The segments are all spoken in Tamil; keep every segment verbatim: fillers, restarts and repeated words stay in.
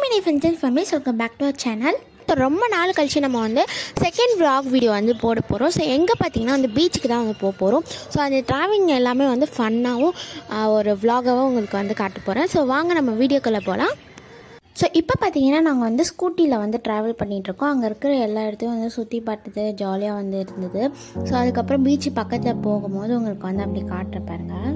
many friends and families, welcome back to our channel. So ரொம்ப நாள் கழிச்சு நம்ம வந்து செகண்ட் vlog வீடியோ வந்து போட போகிறோம். ஸோ எங்கே பார்த்தீங்கன்னா அந்த பீச்சுக்கு தான் வந்து போக போகிறோம். ஸோ அந்த ட்ராவலிங் எல்லாமே வந்து ஃபன்னாகவும் ஒரு vlog-ஆகவும் உங்களுக்கு வந்து காட்ட போகிறேன். ஸோ வாங்க நம்ம வீடியோக்குள்ளே போகலாம். ஸோ இப்போ பார்த்தீங்கன்னா நாங்கள் வந்து ஸ்கூட்டியில் வந்து ட்ராவல் பண்ணிகிட்ருக்கோம். அங்கே இருக்கிற எல்லா இடத்தையும் வந்து சுற்றி பார்த்தது ஜாலியாக வந்து இருந்தது. ஸோ அதுக்கப்புறம் பீச்சு பக்கத்தில் போகும்போது உங்களுக்கு வந்து அப்படி காட்டுற பாருங்கள்.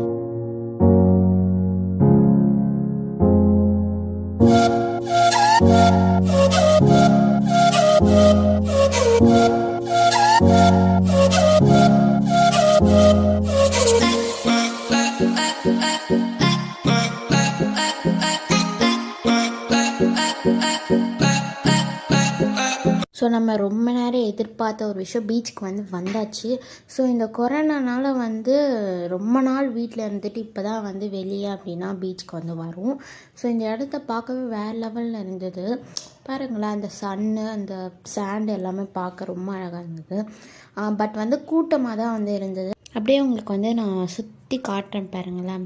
ஸோ நம்ம ரொம்ப நேரம் எதிர்பார்த்த ஒரு விஷயம் பீச்சுக்கு வந்து வந்தாச்சு. ஸோ இந்த கொரோனானால வந்து ரொம்ப நாள் வீட்டில் இருந்துட்டு இப்போ தான் வந்து வெளியே அப்படின்னா பீச்சுக்கு வந்து வரும். ஸோ இந்த இடத்த பார்க்கவே வேறு லெவலில் இருந்தது. பாருங்களேன், அந்த சன்னு அந்த சாண்ட் எல்லாமே பார்க்க ரொம்ப அழகாக இருந்தது. பட் வந்து கூட்டமாக தான் வந்து இருந்தது. அப்படியே உங்களுக்கு வந்து நான் சுற்றி காட்டுறேன் பாருங்களேன்.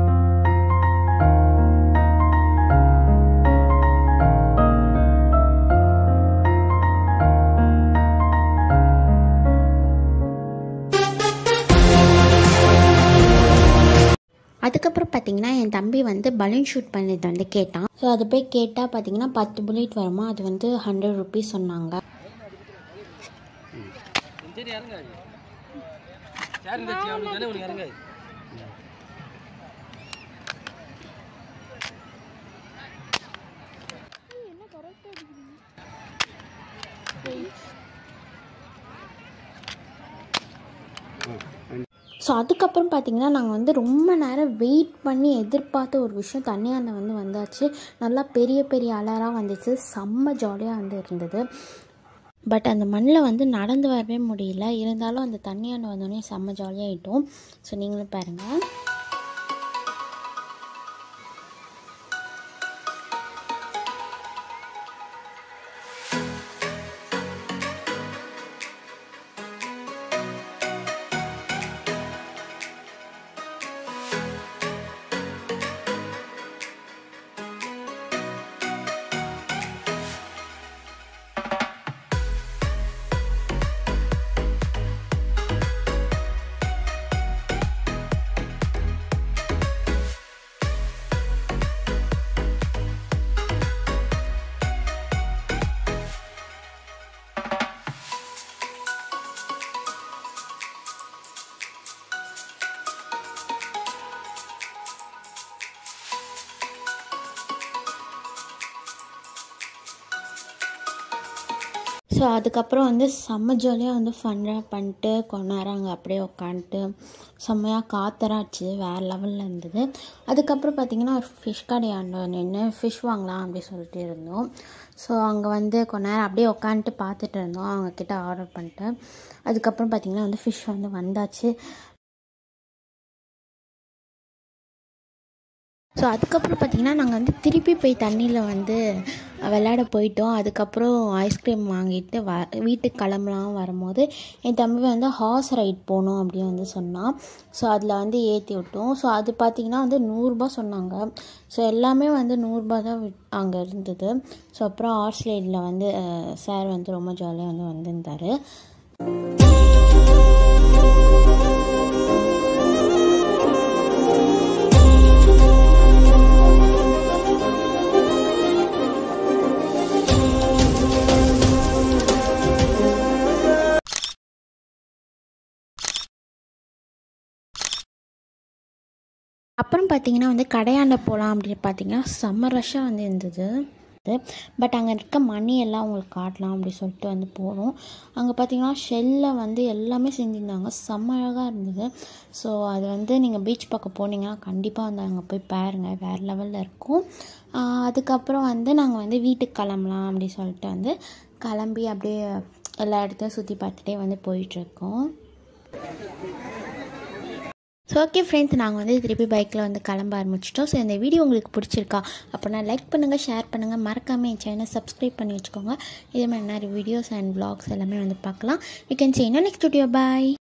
அதுக்கப்புறம் பார்த்தீங்கன்னா என் தம்பி வந்து பலூன் ஷூட் பண்ணது வந்து கேட்டான். ஸோ அது போய் கேட்டால் பார்த்தீங்கன்னா பத்து புல்லட் வருமா, அது வந்து ஹண்ட்ரட் ருபீஸ் சொன்னாங்க. ஸோ அதுக்கப்புறம் பார்த்திங்கன்னா நாங்கள் வந்து ரொம்ப நேரம் வெயிட் பண்ணி எதிர்பார்த்த ஒரு விஷயம் தண்ணியாண்டை வந்து வந்தாச்சு. நல்லா பெரிய பெரிய அலராக வந்துச்சு. செம்ம ஜாலியாக வந்து இருந்தது. பட் அந்த மண்ணில் வந்து நடந்து வரவே முடியல. இருந்தாலும் அந்த தண்ணியாண்டை வந்தோடனே செம்ம ஜாலியாகிட்டோம். ஸோ நீங்களும் பாருங்கள். ஸோ அதுக்கப்புறம் வந்து செம்ம ஜாலியாக வந்து ஃபன்னாக பண்ணிட்டு கொஞ்ச நேரம் அங்கே அப்படியே உட்காந்துட்டு செம்மையாக காத்தராச்சு. வேறு லெவலில் இருந்தது. அதுக்கப்புறம் பார்த்திங்கன்னா ஒரு ஃபிஷ் கடையாண்ட நின்று ஃபிஷ் வாங்கலாம் அப்படி சொல்லிட்டு இருந்தோம். ஸோ அங்கே வந்து கொஞ்ச நேரம் அப்படியே உட்காந்துட்டு பார்த்துட்டு இருந்தோம். அவங்கக்கிட்ட ஆர்டர் பண்ணிட்டு அதுக்கப்புறம் பார்த்திங்கன்னா வந்து ஃபிஷ் வந்து வந்தாச்சு. ஸோ அதுக்கப்புறம் பார்த்திங்கன்னா நாங்கள் வந்து திருப்பி போய் தண்ணியில் வந்து விளையாட போயிட்டோம். அதுக்கப்புறம் ஐஸ்கிரீம் வாங்கிட்டு வ வீட்டுக்கு கிளம்பலாம் வரும்போது என் தம்பி வந்து ஹார்ஸ் ரைட் போகணும் அப்படின்னு வந்து சொன்னான். ஸோ அதில் வந்து ஏற்றி விட்டோம். ஸோ அது பார்த்திங்கன்னா வந்து நூறுரூபா சொன்னாங்க. ஸோ எல்லாமே வந்து நூறுரூபா தான் அங்கே இருந்தது. ஸோ அப்புறம் ஹார்ஸ் ரைடில் வந்து சார் வந்து ரொம்ப ஜாலியாக வந்து வந்திருந்தார். அப்புறம் பார்த்திங்கன்னா வந்து கடையாண்ட போகலாம் அப்படின்னு பார்த்திங்கன்னா செம்ம ரஷ்ஷாக வந்து இருந்தது. பட் அங்கே இருக்க மணி எல்லாம் உங்களுக்கு காட்டலாம் அப்படி சொல்லிட்டு வந்து போனோம். அங்கே பார்த்திங்கன்னா ஷெல்லில் வந்து எல்லாமே செஞ்சுருந்தாங்க. செம்ம அழகாக இருந்தது. ஸோ அது வந்து நீங்கள் பீச் பக்கம் போனீங்கன்னா கண்டிப்பாக வந்து அங்கே போய் பாருங்கள், வேறு லெவலில் இருக்கும். அதுக்கப்புறம் வந்து நாங்கள் வந்து வீட்டுக்கு கிளம்பலாம் அப்படி சொல்லிட்டு வந்து கிளம்பி அப்படியே எல்லா இடத்தையும் சுற்றி பார்த்துட்டே வந்து போயிட்டுருக்கோம். ஸோ ஓகே ஃப்ரெண்ட்ஸ், நாங்கள் வந்து திருப்பி பைக்கில் வந்து கிளம்ப ஆரம்பிச்சிட்டோம். ஸோ இந்த வீடியோ உங்களுக்கு பிடிச்சிருக்கா அப்படின்னா லைக் பண்ணுங்கள், ஷேர் பண்ணுங்கள், மறக்காமல் என் சேனல் சப்ஸ்கிரைப் பண்ணி வச்சுக்கோங்க. இதே மாதிரி நிறைய வீடியோஸ் அண்ட் vlogs எல்லாமே வந்து பார்க்கலாம். You can see you in the next video. Bye.